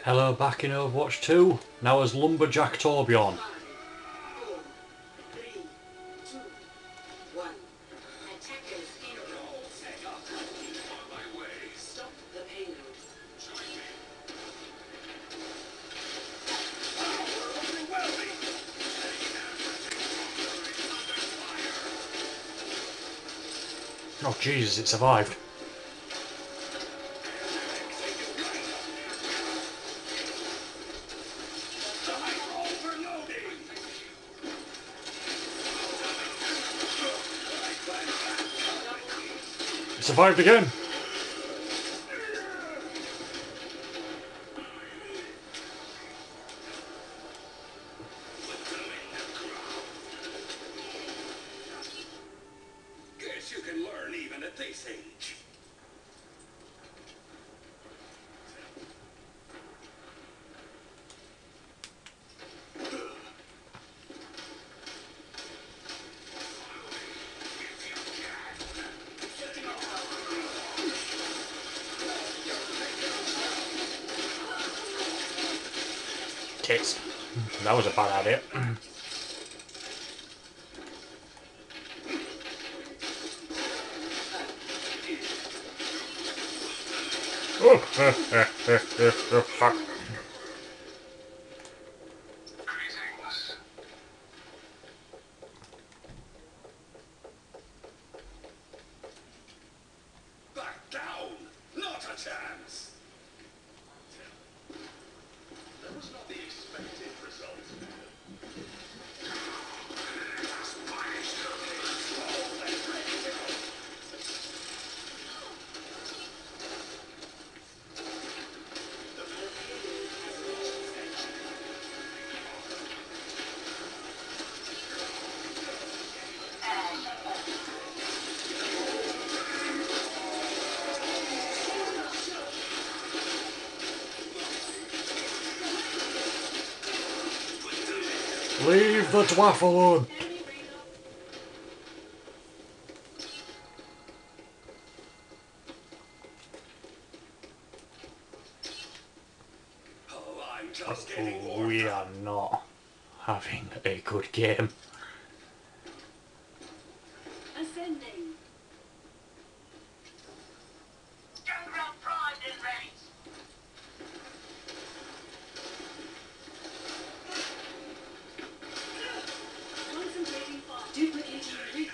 Hello, back in Overwatch 2, now as Lumberjack Torbjorn. Oh Jesus, it survived. It survived again. Guess you can learn even at this age. Tits. That was a bad idea. Oh, fuck. Back down! Not a chance! That was not the expected result. Leave the dwarf alone. Oh, I'm just getting warmed We up. are not having a good game. Ascending. Gunground primed and ready. Concentrating fire. Duplicating recon.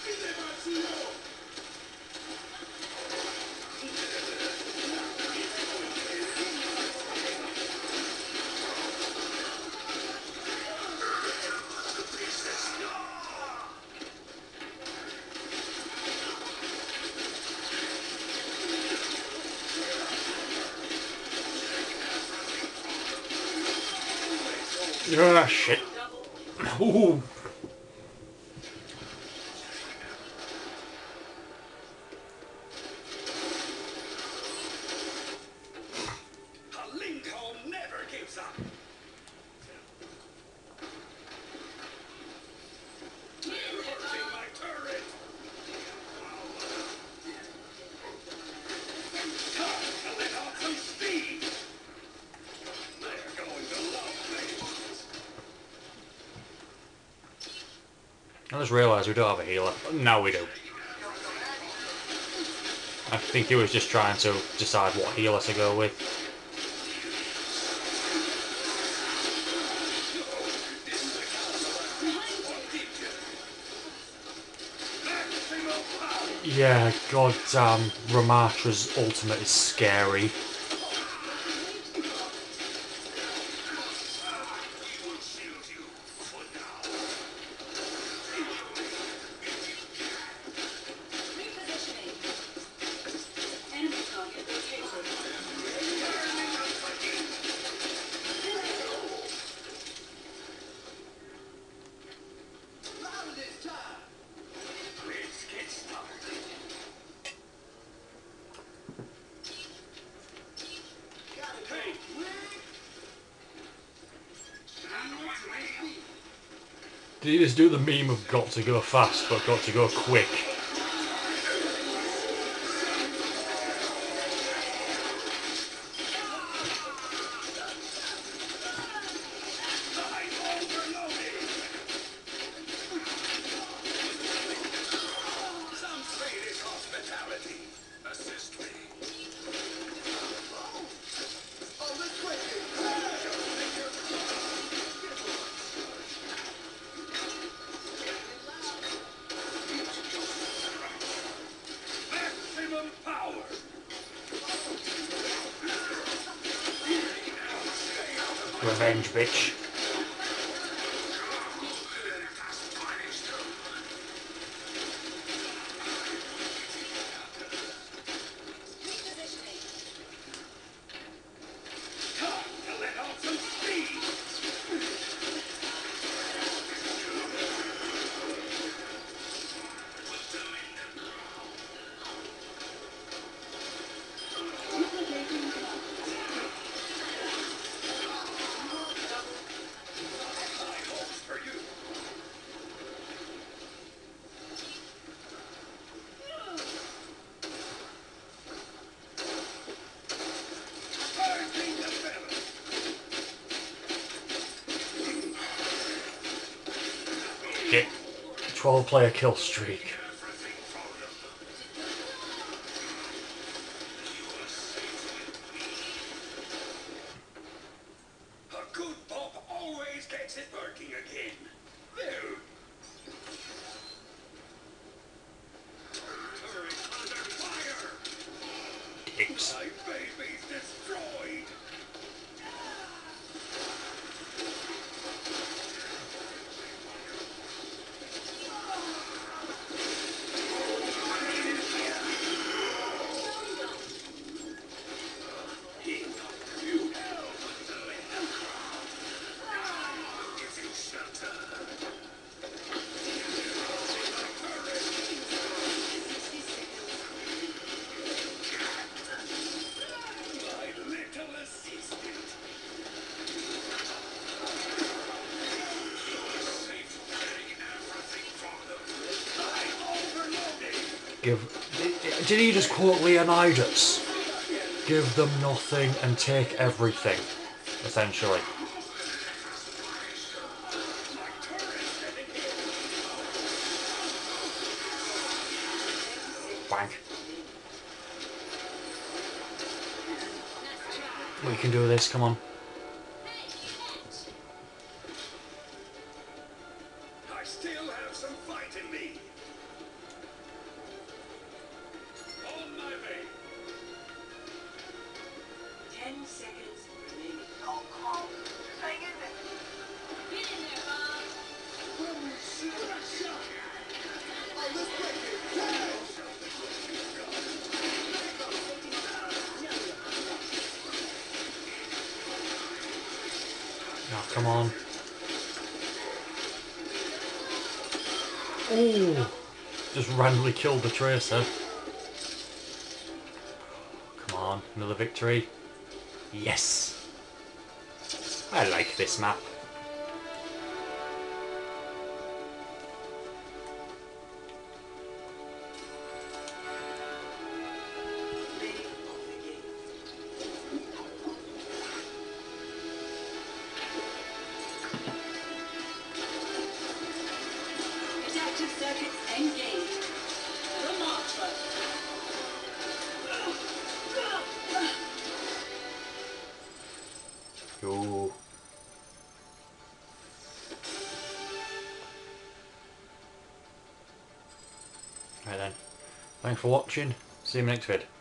Ah, shit. Ooh. Lincoln never gives up. Hurting my turret. Time to let off some steam. They're going to love me. I just realised we don't have a healer. Now we do. I think he was just trying to decide what healer to go with. Yeah, goddamn, Ramatra's ultimate is scary. Repositioning. Enemy target located. Let's get started. Hey, Did he just do the meme of got to go fast but got to go quick? Revenge, bitch. Repositioning. Time to let off some steam. Duplicating block. High hopes for you. Hurting the balance. 12-player kill streak. Everything from them. You are safe with me. A good pop always gets it working again. There. Turret under fire. Dicks. My baby's destroyed. You hell with the wind. Give you shelter. Turret. 60 seconds. My little assistant. Safe getting everything from them. I'm overloading. Did he just quote Leonidas? Give them nothing and take everything, essentially. My turret's heading in. Wank. We can do this, come on. I still have some fight in me. On my way. 10 seconds remaining. Oh, come on. Hang in there. Get in there, Bob. Now, come on. Ooh! Just randomly killed the Tracer. Come on, another victory. Yes! I like this map. Adaptive circuits engaged. The launch button. Ooh. Right then. Thanks for watching. See you in the next vid.